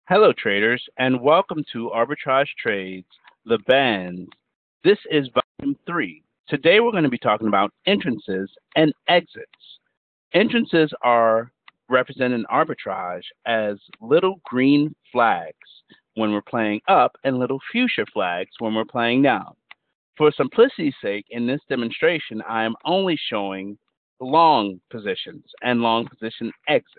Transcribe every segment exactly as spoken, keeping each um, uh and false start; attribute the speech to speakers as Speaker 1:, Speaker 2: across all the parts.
Speaker 1: Hello, traders, and welcome to Arbitrage Trades, the Bands. This is volume three. Today we're going to be talking about entrances and exits. Entrances are represented in arbitrage as little green flags when we're playing up and little fuchsia flags when we're playing down. For simplicity's sake, in this demonstration, I am only showing long positions and long position exits.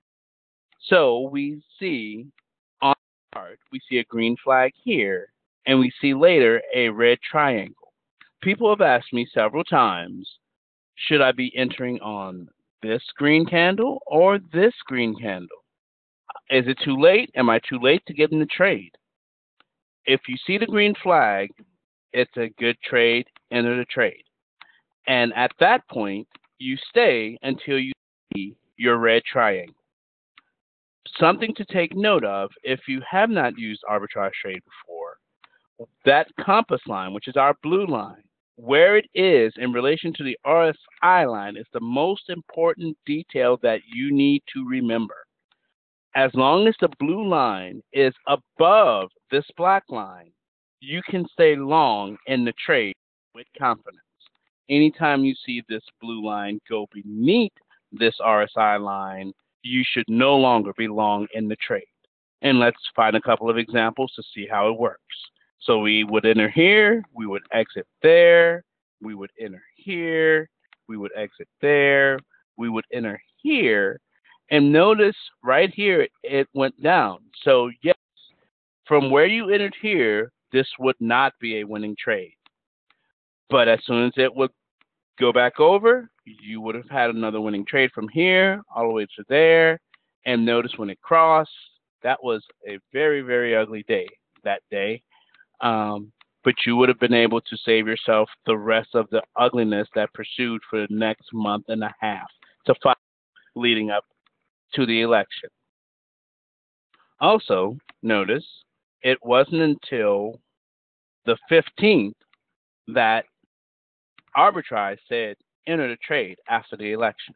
Speaker 1: So we see on the chart, we see a green flag here, and we see later a red triangle. People have asked me several times, should I be entering on this green candle or this green candle? Is it too late? Am I too late to get in the trade? If you see the green flag, it's a good trade, enter the trade. And at that point, you stay until you see your red triangle. Something to take note of if you have not used arbitrage trade before, that compass line, which is our blue line, where it is in relation to the R S I line is the most important detail that you need to remember. As long as the blue line is above this black line, you can stay long in the trade with confidence. Anytime you see this blue line go beneath this R S I line, you should no longer be long in the trade. And let's find a couple of examples to see how it works. So we would enter here, we would exit there, we would enter here, we would exit there, we would enter here, and notice right here it went down. So yes, from where you entered here, this would not be a winning trade. But as soon as it would go back over, you would have had another winning trade from here all the way to there. And notice when it crossed, that was a very, very ugly day that day. Um, but you would have been able to save yourself the rest of the ugliness that pursued for the next month and a half to fight leading up to the election. Also, notice it wasn't until the fifteenth that arbitrage said enter the trade after the election.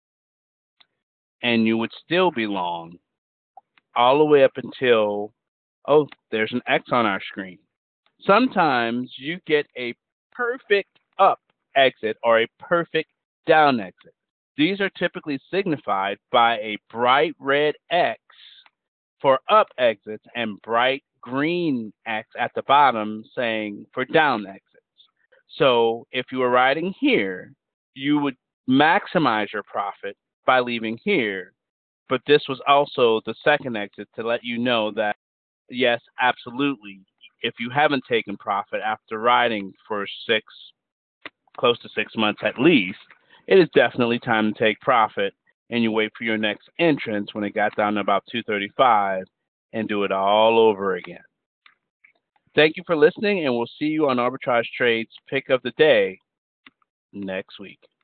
Speaker 1: And you would still be long all the way up until, oh, there's an X on our screen. Sometimes you get a perfect up exit or a perfect down exit. These are typically signified by a bright red X for up exits and bright green X at the bottom saying for down exits. So if you were riding here, you would maximize your profit by leaving here. But this was also the second exit to let you know that, yes, absolutely, if you haven't taken profit after riding for six, close to six months at least, it is definitely time to take profit, and you wait for your next entrance when it got down to about two thirty-five and do it all over again. Thank you for listening, and we'll see you on Arbitrage Trade's Pick of the Day next week.